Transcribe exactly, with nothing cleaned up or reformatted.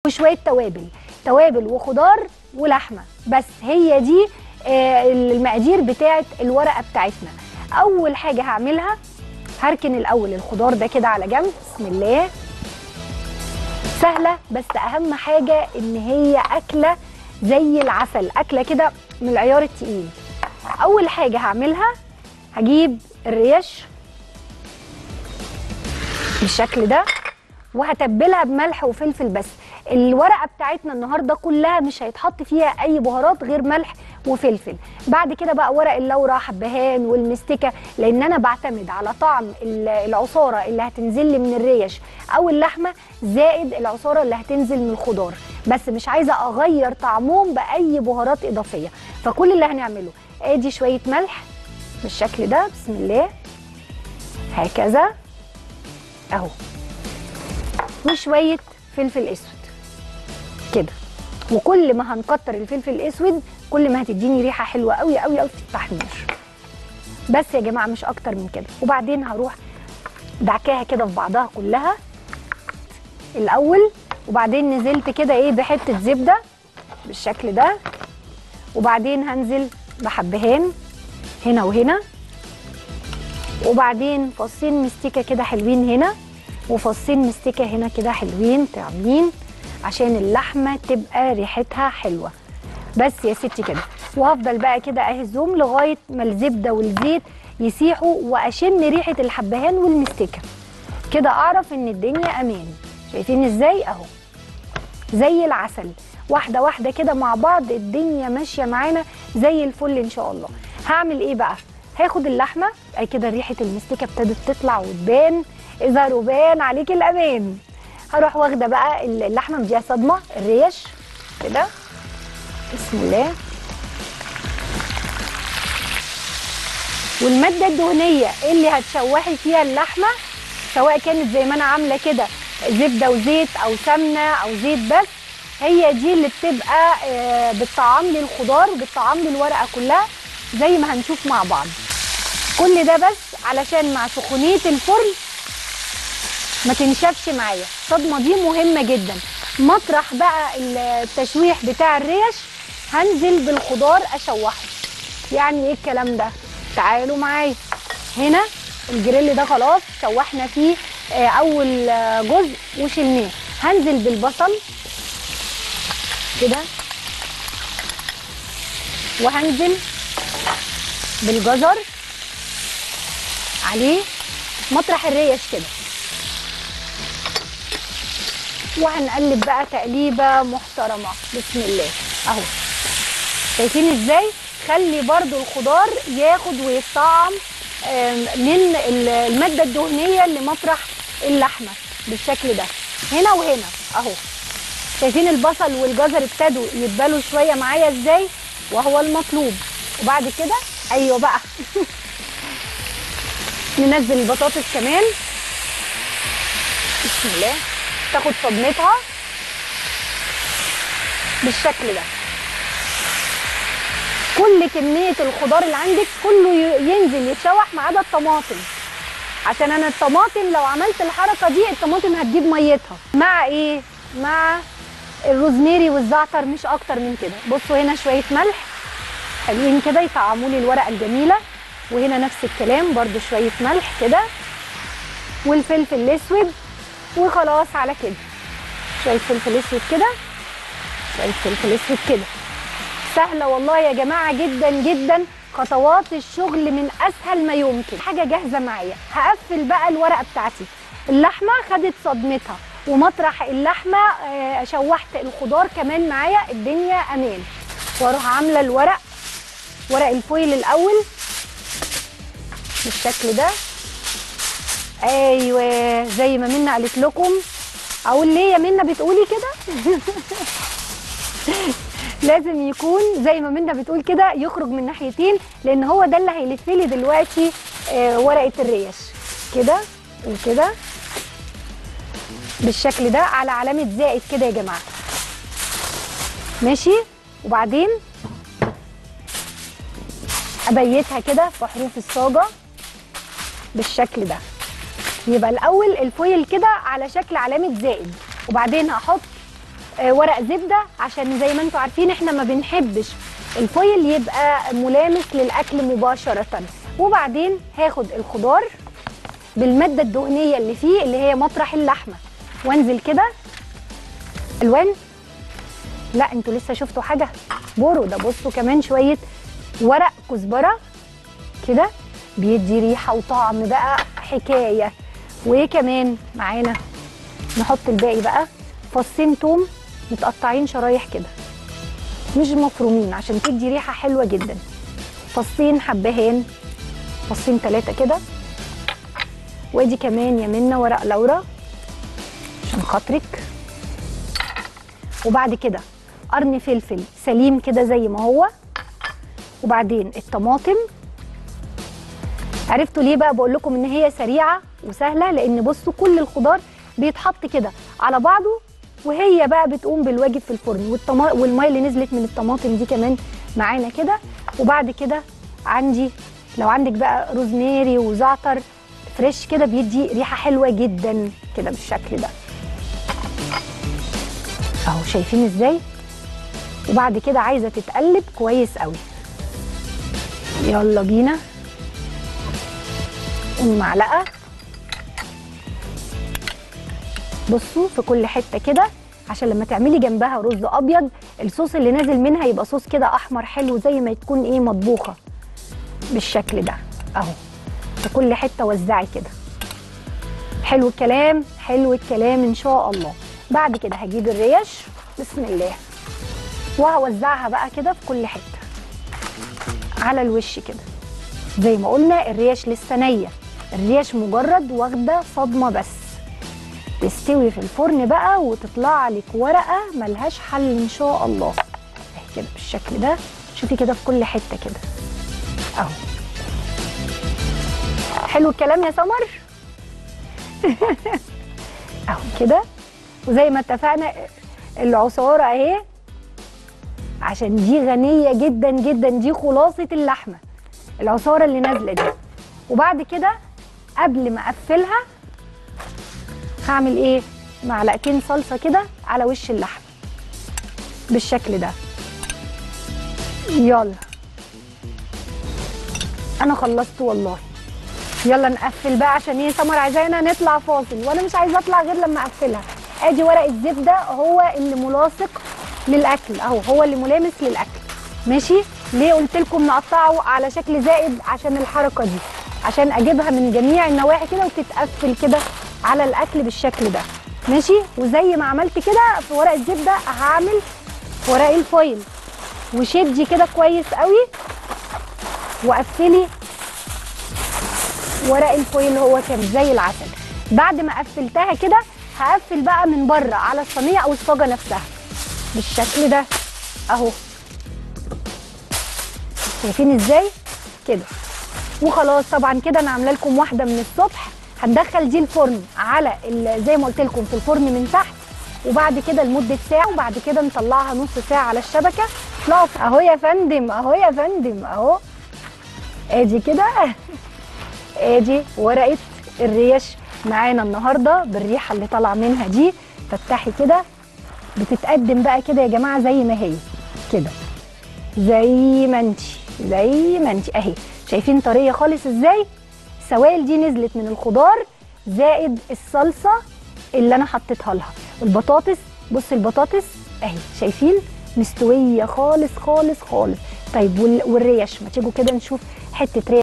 وشويه توابل، توابل وخضار ولحمه بس. هي دي آه المقادير بتاعه الورقه بتاعتنا. اول حاجه هعملها هركن الاول الخضار ده كده على جنب. بسم الله. سهله بس اهم حاجه ان هي اكله زي العسل، اكله كده من العيار التقيل. اول حاجه هعملها هجيب الريش بالشكل ده وهتبلها بملح وفلفل بس. الورقه بتاعتنا النهارده كلها مش هيتحط فيها اي بهارات غير ملح وفلفل. بعد كده بقى ورق اللورة، حبهان والمستكه، لان انا بعتمد على طعم العصاره اللي هتنزل لي من الريش او اللحمه زائد العصاره اللي هتنزل من الخضار، بس مش عايزه اغير طعمهم باي بهارات اضافيه. فكل اللي هنعمله ادي شويه ملح بالشكل ده. بسم الله. هكذا اهو. وشويه فلفل اسود كده. وكل ما هنكتر الفلفل الاسود كل ما هتديني ريحه حلوه قوي قوي قوي في التحمير. بس يا جماعه مش اكتر من كده. وبعدين هروح دعكاها كده في بعضها كلها الاول، وبعدين نزلت كده ايه بحته زبده بالشكل ده، وبعدين هنزل بحبهان هنا وهنا، وبعدين فصين مستكه كده حلوين هنا، وفصين مستكه هنا كده حلوين طعمين عشان اللحمه تبقى ريحتها حلوه. بس يا ستي كده. وهفضل بقى كده اهزهم لغايه ما الزبده والزيت يسيحوا واشم ريحه الحبهان والمستكه كده، اعرف ان الدنيا امان. شايفين ازاي اهو زي العسل. واحده واحده كده مع بعض الدنيا ماشيه معانا زي الفل ان شاء الله. هعمل ايه بقى؟ هاخد اللحمه اي كده ريحه المستكه ابتدت تطلع وتبان، اذا ربان عليك الامان. هروح واخده بقى اللحمه مديها صدمه الريش كده. بسم الله. والماده الدهنيه اللي هتشوحي فيها اللحمه سواء كانت زي ما انا عامله كده زبده وزيت او سمنه او زيت بس، هي دي اللي بتبقى بتطعم لي الخضار وبتطعم لي الورقه كلها زي ما هنشوف مع بعض. كل ده بس علشان مع سخونيه الفرن ما تنشفش معايا. الصدمه دي مهمه جدا. مطرح بقى التشويح بتاع الريش هنزل بالخضار اشوحه. يعني ايه الكلام ده؟ تعالوا معايا. هنا الجريل ده خلاص شوحنا فيه اول جزء وشلناه. هنزل بالبصل كده، وهنزل بالجزر عليه مطرح الريش كده، وهنقلب بقى تقليبه محترمه. بسم الله اهو. شايفين ازاي؟ خلي برضو الخضار ياخد ويطعم من الماده الدهنيه اللي مطرح اللحمه بالشكل ده هنا وهنا اهو. شايفين البصل والجزر ابتدوا يتبالوا شويه معايا ازاي؟ وهو المطلوب. وبعد كده ايوه بقى ننزل البطاطس كمان. بسم الله. تاخد صدمتها بالشكل ده. كل كميه الخضار اللي عندك كله ينزل يتشوح ما عدا الطماطم، عشان انا الطماطم لو عملت الحركه دي الطماطم هتجيب ميتها. مع ايه؟ مع الروزميري والزعتر مش اكتر من كده. بصوا هنا شويه ملح حلوين كده يطعموا لي الورقه الجميله، وهنا نفس الكلام برده شويه ملح كده، والفلفل الاسود، وخلاص على كده. شويه فلفل اسود كده، شويه فلفل اسود كده. سهله والله يا جماعه جدا جدا. خطوات الشغل من اسهل ما يمكن. حاجه جاهزه معايا. هقفل بقى الورقه بتاعتي. اللحمه خدت صدمتها، ومطرح اللحمه شوحت الخضار كمان معايا، الدنيا امان. واروح عامله الورق، ورق الفويل الاول بالشكل ده. ايوه زي ما منى قالت لكم. اقول ليه يا منى بتقولي كده؟ لازم يكون زي ما منى بتقول كده يخرج من ناحيتين، لان هو ده اللي هيلف لي دلوقتي آه ورقه الريش كده وكده بالشكل ده على علامه زائد كده يا جماعه. ماشي. وبعدين ابيتها كده في حروف الصاجه بالشكل ده. يبقى الاول الفويل كده على شكل علامه زائد، وبعدين هحط آه ورق زبده، عشان زي ما انتم عارفين احنا ما بنحبش الفويل يبقى ملامس للاكل مباشره. وبعدين هاخد الخضار بالماده الدهنيه اللي فيه اللي هي مطرح اللحمه، وانزل كده الوان. لا انتوا لسه شفتوا حاجه بورو ده. بصوا كمان شويه ورق كزبره كده بيدي ريحه وطعم بقى حكايه. وكمان معانا نحط الباقي بقى، فصين توم متقطعين شرايح كده مش مفرومين عشان تدي ريحه حلوه جدا، فصين حبهان، فصين ثلاثه كده. وادي كمان يا منى ورق لورا عشان خاطرك. وبعد كده قرن فلفل سليم كده زي ما هو. وبعدين الطماطم. عرفتوا ليه بقى بقول لكم ان هي سريعه وسهله؟ لان بصوا كل الخضار بيتحط كده على بعضه وهي بقى بتقوم بالواجب في الفرن. والطما... والميه اللي نزلت من الطماطم دي كمان معانا كده. وبعد كده عندي لو عندك بقى روزماري وزعتر فريش كده بيدي ريحه حلوه جدا كده بالشكل ده اهو، شايفين ازاي؟ وبعد كده عايزه تتقلب كويس قوي. يلا بينا المعلقه. بصوا في كل حته كده عشان لما تعملي جنبها رز ابيض الصوص اللي نازل منها يبقى صوص كده احمر حلو زي ما تكون ايه مطبوخه بالشكل ده اهو. في كل حته وزعي كده. حلو الكلام، حلو الكلام ان شاء الله. بعد كده هجيب الريش بسم الله وهوزعها بقى كده في كل حته على الوش كده. زي ما قلنا الريش لسه نيه، الريش مجرد واخده صدمه بس، تستوي في الفرن بقى وتطلع لك ورقه ملهاش حل ان شاء الله. اهي كده بالشكل ده. شوفي كده في كل حته كده اهو. حلو الكلام يا سمر. اهو كده. وزي ما اتفقنا العصاره اهي عشان دي غنيه جدا جدا، دي خلاصه اللحمه العصاره اللي نازله دي. وبعد كده قبل ما اقفلها هعمل ايه؟ معلقتين صلصه كده على وش اللحمه بالشكل ده. يلا انا خلصت والله. يلا نقفل بقى عشان ايه؟ سمر عايزانا نطلع فاصل وانا مش عايزه اطلع غير لما اقفلها. ادي ورق الزبده هو اللي ملاصق للاكل اهو، هو اللي ملامس للاكل ماشي. ليه قلت لكم نقطعه على شكل زائد؟ عشان الحركه دي، عشان اجيبها من جميع النواحي كده وتتقفل كده على الاكل بالشكل ده ماشي. وزي ما عملت كده في ورق الزبده هعمل في ورق الفويل. وشدي كده كويس قوي وقفلي ورق الفويل هو كان زي العسل. بعد ما قفلتها كده هقفل بقى من بره على الصينيه او الصاجه نفسها بالشكل ده اهو. شايفين ازاي كده؟ وخلاص طبعا كده انا عامله لكم واحده من الصبح. هندخل دي الفرن على زي ما قلت لكم في الفرن من تحت، وبعد كده لمده ساعه، وبعد كده نطلعها نص ساعه على الشبكه. اطلعوا اهو يا فندم، اهو يا فندم اهو. ادي كده ادي ورقه الريش معانا النهارده بالريحه اللي طالعه منها دي. فتحي كده بتتقدم بقى كده يا جماعه زي ما هي كده، زي ما انتي زي ما انتي اهي. شايفين طريه خالص ازاي؟ السوائل دي نزلت من الخضار زائد الصلصه اللي انا حطيتها لها. والبطاطس بص البطاطس اهي شايفين مستويه خالص خالص خالص. طيب والريش ما تيجوا كده نشوف حته ريش